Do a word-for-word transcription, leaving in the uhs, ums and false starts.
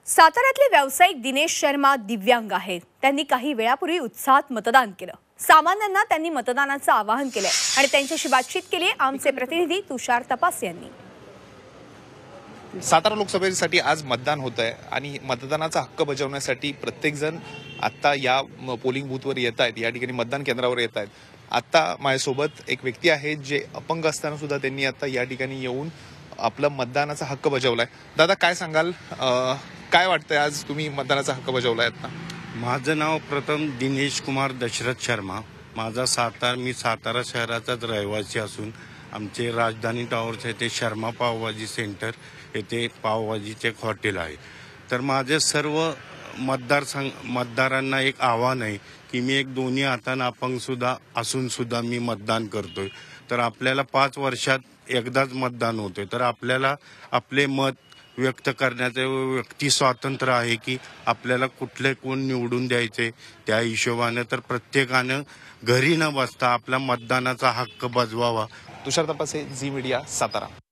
साताऱ्यातले व्यावसायिक दिनेश शर्मा दिव्यांग आहेत। त्यांनी काही वेळापूर्वी उत्साहात मतदान केलं। सामान्यांना त्यांनी मतदानाचं आवाहन केलंय आणि त्यांच्याशी बातचीत केली आमचे प्रतिनिधी तुषार तपास यांनी। सातारा लोकसभेसाठी आज मतदान होत आहे आणि मतदानाचा हक्क बजावण्यासाठी प्रत्येक जण आता या पोलिंग बूथवर येत आहेत, या ठिकाणी मतदान केंद्रावर येत आहेत। आता माझ्यासोबत एक व्यक्ती आहे जे अपंग असताना सुद्धा त्यांनी आता या ठिकाणी येऊन आपला मतदानाचा हक्क बजावलाय। दादा काय सांगाल, काय वाटतंय आज तुम्ही मतदानाचा हक्क बजावलाय? आता माझं नाव प्रथम दिनेश कुमार दशरथ शर्मा। माझा सातारा मी सातारा शहराचाच रहिवासी असून आमचे राजधानी टॉवर्स येथे शर्मा पावभाजी सेंटर येथे पावभाजीचे एक हॉटेल आहे। तर माझे सर्व मतदारसंघ मतदारांना एक आव्हान आहे की मी एक दोन्ही हाताने अपंग सुद्धा असून सुद्धा मी मतदान करतोय। तर आपल्याला पाच वर्षात एकदाच मतदान होतोय, तर आपल्याला आपले मत व्यक्त करण्याचे व्यक्ती स्वातंत्र्य आहे की आपल्याला कुठले कोण निवडून द्यायचे त्या हिशोबाने। तर प्रत्येकानं घरी न बसता आपला मतदानाचा हक्क बजवावा। Tushar Tapase, Zee media, Satara.